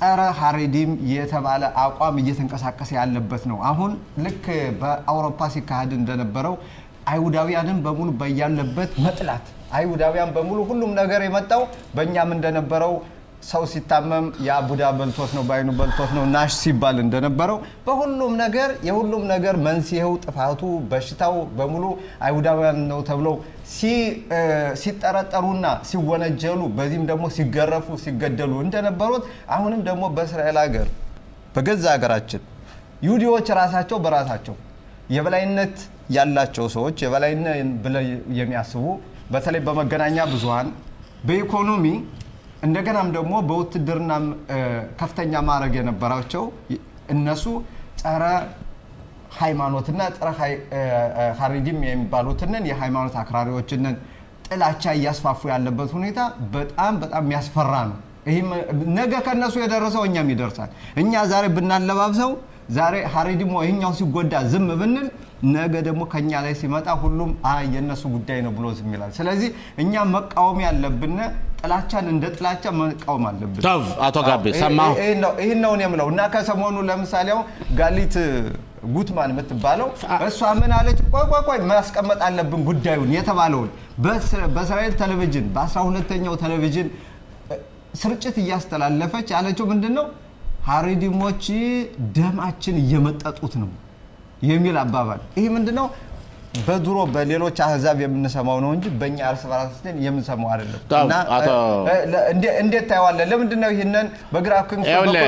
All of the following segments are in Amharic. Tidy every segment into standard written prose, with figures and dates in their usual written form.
ጸረ ሐሪዲም የተባለ አቋም እየተንቀሳቀሰ ያለበት ነው አሁን ልክ በአውሮፓ ሲካሄድ እንደነበረው አይሁዳውያንን በሙሉ በያለበት መጥላት አይሁዳውያን በሙሉ ሁሉም ነገር የመጣው በእኛም እንደነበረው ሰው ሲታመም ያ ቡዳ በልቶት ነው ባይኑ በልቶት ነው ናሽ ሲባል እንደነበረው በሁሉም ነገር የሁሉም ነገር መንስኤው ጥፋቱ በሽታው በሙሉ አይሁዳውያን ነው ተብሎ ሲጠረጠሩና ሲወነጀሉ በዚህም ደግሞ ሲገረፉ ሲገደሉ እንደነበሩት አሁንም ደግሞ በእስራኤል ሀገር በገዛ ሀገራችን ይሁዲዎች ራሳቸው በራሳቸው የበላይነት ያላቸው ሰዎች የበላይነት ብለው የሚያስቡ በተለይ በመገናኛ ብዙሃን በኢኮኖሚ እንደገናም ደግሞ በውትድርና ከፍተኛ ማረግ የነበራቸው እነሱ ጸረ ሃይማኖትና ጸረ ሐሪዲም የሚባሉትን የሃይማኖት አክራሪዎችን ጥላቻ ያስፋፉ ያለበት ሁኔታ በጣም የሚያስፈራ ነው ይሄ ነገ ከነሱ የደረሰው እኛም ይደርሳል እኛ ዛሬ ብናለባብሰው ዛሬ ሐሪዲም ወይኛው ሲጎዳ ዝም ብንል ነገ ደግሞ ከኛ ላይ ሲመጣ ሁሉም የነሱ ጉዳይ ነው ብሎ ዝም ይላል ስለዚህ እኛ መቃወም ያለብን ጥላቻን እንደ ጥላቻ መቃወም አለብን ታው አቶ ጋቤ ሰማው ይሄ ነው የምለው እና ከሰሞኑ ለምሳሌው ጋሊት ጉትማን የምትባለው እሷ ምን አለች ቆይ ማስቀመጥ አለብን ጉዳዩን የተባለውን በእስራኤል ቴሌቪዥን በ12ኛው ቴሌቪዥን ስርጭት ያስተላለፈች ያለችው ምንድነው ሐሪዲሞች ደማችን እየመጠጡት ነው የሚል አባባል ይሄ ምንድነው በድሮ በሌሎች አህዛብ የምንሰማው ነው እንጂ በእኛ አርስ በራሳችን የምንሰማው አይደለም እና እንዴት ታይዋለ ለምንድነው ይሄንን በግራፊክስ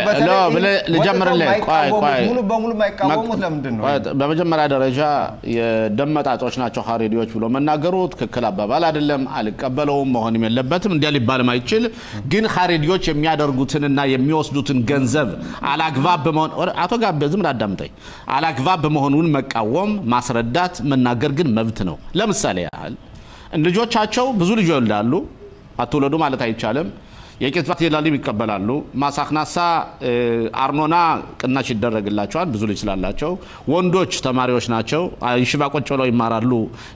ለጀመረለ ቆይ ሙሉ በሙሉ ማይቃወሙት ለምንድነው በመጀመሪያ ደረጃ የደመጣጦች ናቸው ሐሪዲዎች ብሎ መናገሩ ትክክል አባባል አይደለም አልቀበለውም መሆንም የለበትም እንዲያ ሊባል ማይችል ግን ሐሪዲዎች የሚያደርጉትንና የሚወስዱትን ገንዘብ አላግባብ በመሆን አቶ ጋቤ ዝም አዳምጠኝ አላግባብ በመሆኑን መቃወም ማስረዳት መናገር ግን መብት ነው ለምሳሌ ያህል ልጆቻቸው ብዙ ልጅ ይወልዳሉ አትወለዱ ማለት አይቻልም የቄትባት ይላልም ይቀበላሉ ማሳክናሳ አርኖና ቅናሽ ይደረግላቸዋል ብዙ ልጅ ስላላቸው ወንዶች ተማሪዎች ናቸው ይሽባ ቁጭ ብለው ይማራሉ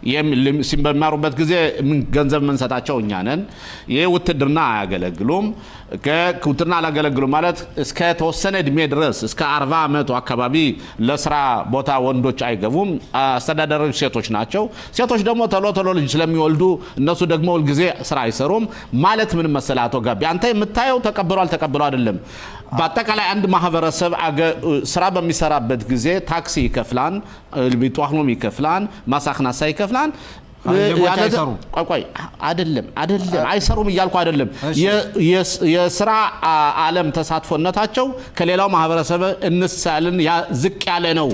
ሲማሩበት ጊዜ ገንዘብ መንሰጣቸው እኛ ነን የውትድርና አያገለግሉም ከውትድርና አላገለግሉም ማለት እስከ ተወሰነ እድሜ ድረስ እስከ 40 ዓመት አካባቢ ለስራ ቦታ ወንዶች አይገቡም አስተዳዳሪዎች ሴቶች ናቸው ሴቶች ደግሞ ተሎ ልጅ ስለሚወልዱ እነሱ ደግሞ ሁሉ ጊዜ ስራ አይሰሩም ማለት ምን መሰላቶ ጋቢ አንተ የምታየው ተቀበሉ አይደለም በአጠቃላይ አንድ ማህበረሰብ ስራ በሚሰራበት ጊዜ ታክሲ ይከፍላን ቢጧህኖም ይከፍላን ማሳክናሳ ይከፍላን ቆይ አይደለም አይሰሩም ይያልኩ አይደለም የስራ ዓለም ተሳትፎነታቸው ከሌላው ማህበረሰብ እንሳልን ዝቅ ያለ ነው